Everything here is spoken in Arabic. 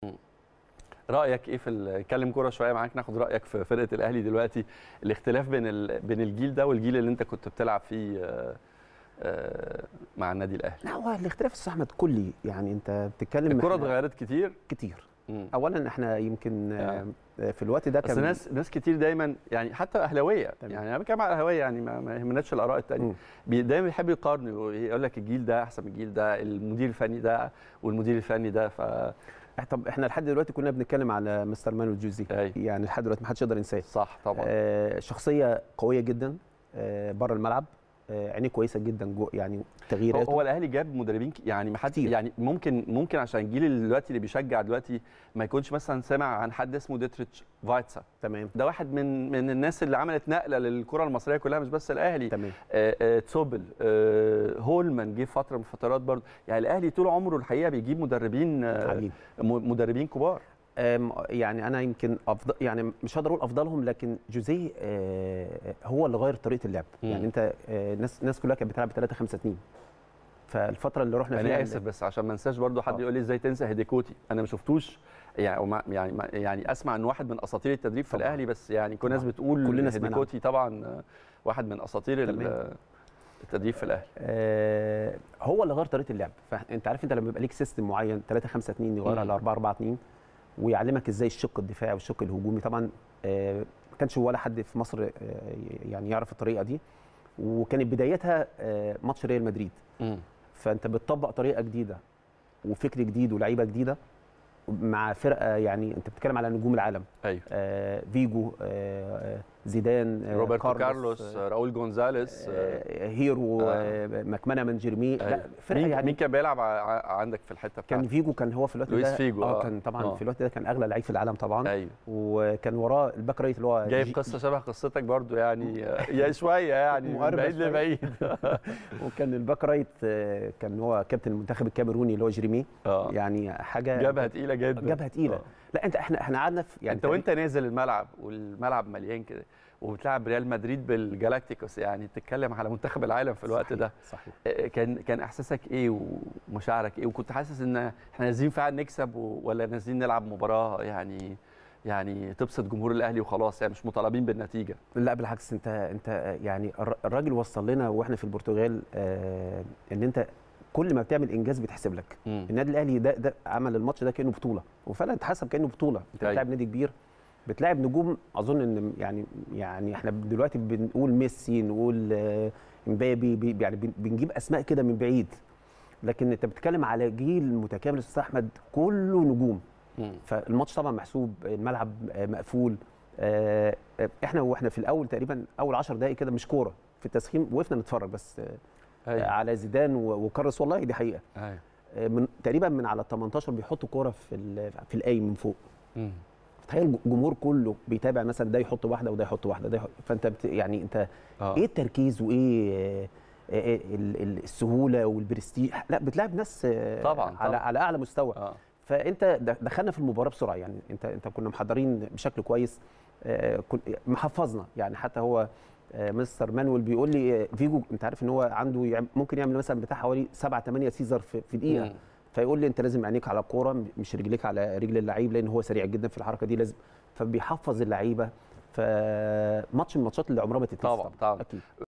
رايك ايه نتكلم كوره شويه معاك، ناخد رايك في فرقه الاهلي دلوقتي، الاختلاف بين الجيل ده والجيل اللي انت كنت بتلعب فيه مع النادي الاهلي. لا، هو الاختلاف يا استاذ احمد كلي، يعني انت بتتكلم الكوره اتغيرت كتير كتير. اولا احنا يمكن في الوقت ده كان ناس كتير دايما، يعني حتى اهلاويه، يعني انا بتكلم على الاهلاويه، يعني ما يهمناش الاراء الثانيه، دايما بيحب يقارنوا، يقول لك الجيل ده احسن من الجيل ده، المدير الفني ده والمدير الفني ده. طب احنا لحد دلوقتي كنا بنتكلم على مستر مانويل جوزيه، يعني لحد دلوقتي ما حدش يقدر ينساه. صح طبعا. شخصيه قويه جدا بره الملعب، عينيه كويسه جدا يعني تغييراته. هو الاهلي جاب مدربين يعني ما حد، يعني ممكن عشان الجيل اللي دلوقتي اللي بيشجع دلوقتي ما يكونش مثلا سامع عن حد اسمه ديتريتش فايتسا. تمام. ده واحد من الناس اللي عملت نقله للكره المصريه كلها، مش بس الاهلي. تمام. تسوبل، هولمان جه فتره من الفترات برضه. يعني الاهلي طول عمره الحقيقه بيجيب مدربين كبار. يعني انا يمكن يعني مش هقدر اقول افضلهم، لكن جوزيه هو اللي غير طريقه اللعب. يعني انت الناس كلها كانت بتلعب 3-5-2، فالفتره اللي رحنا فيها انا اسف بس عشان ما انساش برضو حد يقول لي ازاي تنسى هيديكوتي. انا ما شفتوش يعني اسمع ان واحد من اساطير التدريب في الاهلي، بس يعني كل الناس بتقول هيديكوتي طبعا واحد من اساطير التدريب في الاهلي. هو اللي غير طريقه اللعب. فانت عارف، انت لما يبقى ليك سيستم معين 3-5-2 يغيرها ل 4-4-2 ويعلمك ازاي الشق الدفاعي والشق الهجومي. طبعا ما كانش ولا حد في مصر يعني يعرف الطريقه دي، وكانت بدايتها ماتش ريال مدريد. فانت بتطبق طريقه جديده وفكر جديد ولاعيبه جديده مع فرقه، يعني انت بتتكلم على نجوم العالم. ايوه. فيجو، زيدان، روبرتو كارلوس، راؤول جونزاليس، هيرو، مكمنه من جيرمي. لا فرقه يعني مين كان بيلعب عندك في الحته بتاعتك؟ كان فيجو، كان هو في الوقت ده لويس فيجو. كان طبعا في الوقت ده كان اغلى لعيب في العالم طبعا. ايوه. وكان وراه الباك رايت اللي هو جايب قصه شبه قصتك برضو، يعني يا شويه يعني من بعيد لبعيد. وكان الباك رايت كان هو كابتن المنتخب الكاميروني اللي هو جيرمي. يعني حاجه جابها تقيله جدا. جابها تقيله. لا احنا قعدنا يعني انت وانت نازل الملعب والملعب مليان كده وبتلعب ريال مدريد بالجالاكتيكوس، يعني بتتكلم على منتخب العالم في الوقت ده. صحيح. كان احساسك ايه ومشاعرك ايه؟ وكنت حاسس ان احنا نازلين فعلا نكسب ولا نازلين نلعب مباراه يعني تبسط جمهور الاهلي وخلاص، يعني مش مطالبين بالنتيجه؟ لا بالعكس، انت يعني الراجل وصل لنا واحنا في البرتغال ان انت كل ما بتعمل انجاز بتحسب لك. النادي الاهلي ده عمل الماتش ده كانه بطوله، وفعلا اتحسب كانه بطوله. انت بتلعب نادي كبير، بتلاعب نجوم. اظن ان يعني احنا دلوقتي بنقول ميسي، نقول امبابي، يعني بنجيب اسماء كده من بعيد، لكن انت بتتكلم على جيل متكامل استاذ احمد كله نجوم. فالماتش طبعا محسوب، الملعب مقفول. واحنا في الاول تقريبا اول 10 دقائق كده مش كوره في التسخين، وقفنا نتفرج بس على زيدان وكارلوس. والله دي حقيقه. تقريبا من على ال 18 بيحطوا كوره في القايم من فوق. تخيل الجمهور كله بيتابع، مثلا ده يحط واحده وده يحط واحده، فانت يعني انت ايه التركيز وايه السهوله والبرستيج. لا بتلاعب ناس طبعا على اعلى مستوى. فانت دخلنا في المباراه بسرعه، يعني انت كنا محضرين بشكل كويس، محفظنا. يعني حتى هو مستر مانويل بيقول لي فيجو، انت عارف ان هو عنده ممكن يعمل مثلا بتاع حوالي 7-8 سيزر في دقيقه. فيقول لي انت لازم عينيك على الكوره، مش رجليك على رجل اللعيب، لان هو سريع جدا في الحركه دي لازم. فبيحفظ اللعيبه. فماتش من الماتشات اللي عمرها ما تتنسى. طبعا. اكيد.